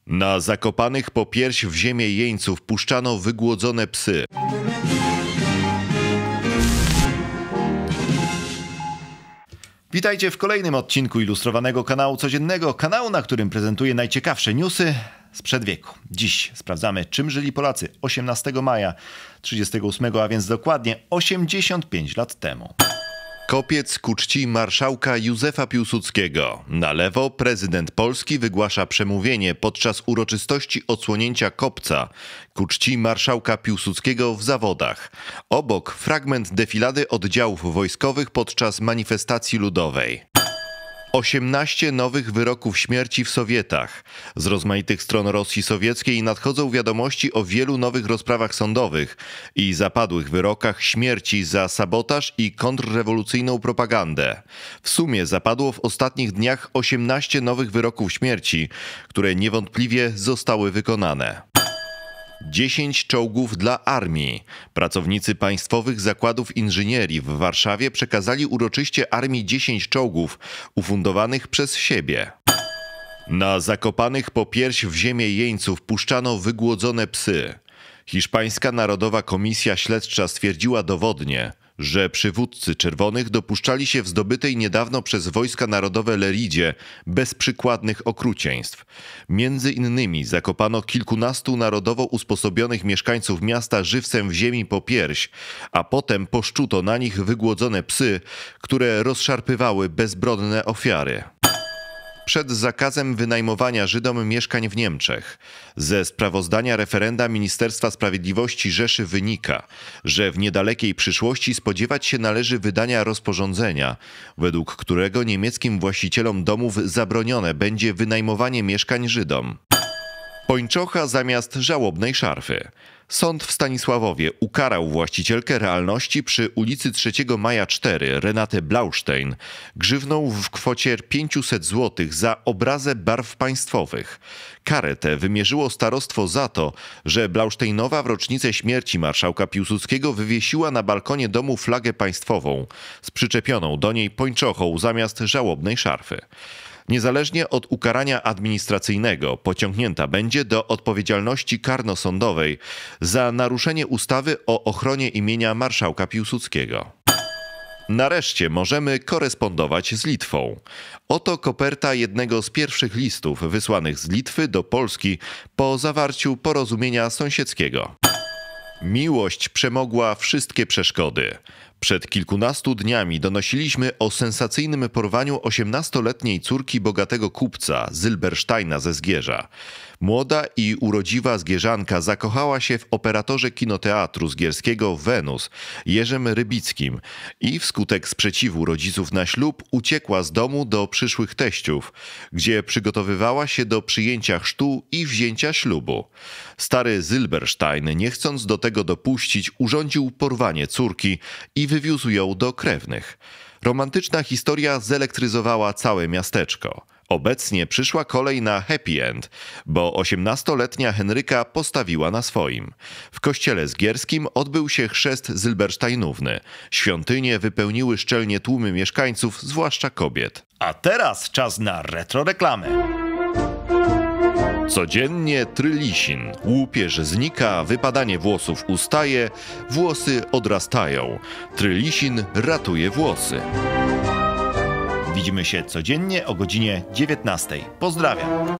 Na zakopanych po pierś w ziemię jeńców puszczano wygłodzone psy. Witajcie w kolejnym odcinku ilustrowanego kanału codziennego, kanału, na którym prezentuję najciekawsze newsy sprzed wieku. Dziś sprawdzamy, czym żyli Polacy 18 maja 1938, a więc dokładnie 85 lat temu. Kopiec ku czci marszałka Józefa Piłsudskiego. Na lewo prezydent Polski wygłasza przemówienie podczas uroczystości odsłonięcia kopca ku czci marszałka Piłsudskiego w Zawodach. Obok fragment defilady oddziałów wojskowych podczas manifestacji ludowej. 18 nowych wyroków śmierci w Sowietach. Z rozmaitych stron Rosji sowieckiej nadchodzą wiadomości o wielu nowych rozprawach sądowych i zapadłych wyrokach śmierci za sabotaż i kontrrewolucyjną propagandę. W sumie zapadło w ostatnich dniach 18 nowych wyroków śmierci, które niewątpliwie zostały wykonane. 10 czołgów dla armii. Pracownicy Państwowych Zakładów Inżynierii w Warszawie przekazali uroczyście armii 10 czołgów ufundowanych przez siebie. Na zakopanych po pierś w ziemię jeńców puszczano wygłodzone psy. Hiszpańska Narodowa Komisja Śledcza stwierdziła dowodnie, że przywódcy czerwonych dopuszczali się w zdobytej niedawno przez Wojska Narodowe Leridzie bezprzykładnych okrucieństw. Między innymi zakopano kilkunastu narodowo usposobionych mieszkańców miasta żywcem w ziemi po pierś, a potem poszczuto na nich wygłodzone psy, które rozszarpywały bezbronne ofiary. Przed zakazem wynajmowania Żydom mieszkań w Niemczech. Ze sprawozdania referenda Ministerstwa Sprawiedliwości Rzeszy wynika, że w niedalekiej przyszłości spodziewać się należy wydania rozporządzenia, według którego niemieckim właścicielom domów zabronione będzie wynajmowanie mieszkań Żydom. Pończocha zamiast żałobnej szarfy. Sąd w Stanisławowie ukarał właścicielkę realności przy ulicy 3 Maja 4, Renatę Blaustein, grzywną w kwocie 500 zł za obrazę barw państwowych. Karę tę wymierzyło starostwo za to, że Blausteinowa w rocznicę śmierci marszałka Piłsudskiego wywiesiła na balkonie domu flagę państwową z przyczepioną do niej pończochą zamiast żałobnej szarfy. Niezależnie od ukarania administracyjnego pociągnięta będzie do odpowiedzialności karno-sądowej za naruszenie ustawy o ochronie imienia marszałka Piłsudskiego. Nareszcie możemy korespondować z Litwą. Oto koperta jednego z pierwszych listów wysłanych z Litwy do Polski po zawarciu porozumienia sąsiedzkiego. Miłość przemogła wszystkie przeszkody. Przed kilkunastu dniami donosiliśmy o sensacyjnym porwaniu 18-letniej córki bogatego kupca Zylbersteina ze Zgierza. Młoda i urodziwa Zgierzanka zakochała się w operatorze kinoteatru zgierskiego Wenus, Jerzym Rybickim, i wskutek sprzeciwu rodziców na ślub uciekła z domu do przyszłych teściów, gdzie przygotowywała się do przyjęcia chrztu i wzięcia ślubu. Stary Zylberstein, nie chcąc do tego dopuścić, urządził porwanie córki i wywiózł ją do krewnych. Romantyczna historia zelektryzowała całe miasteczko. Obecnie przyszła kolej na happy end, bo 18-letnia Henryka postawiła na swoim. W kościele zgierskim odbył się chrzest Zylbersteinówny. Świątynie wypełniły szczelnie tłumy mieszkańców, zwłaszcza kobiet. A teraz czas na retroreklamy. Codziennie Trylisin. Łupież znika, wypadanie włosów ustaje, włosy odrastają. Trylisin ratuje włosy. Widzimy się codziennie o godzinie 19. Pozdrawiam.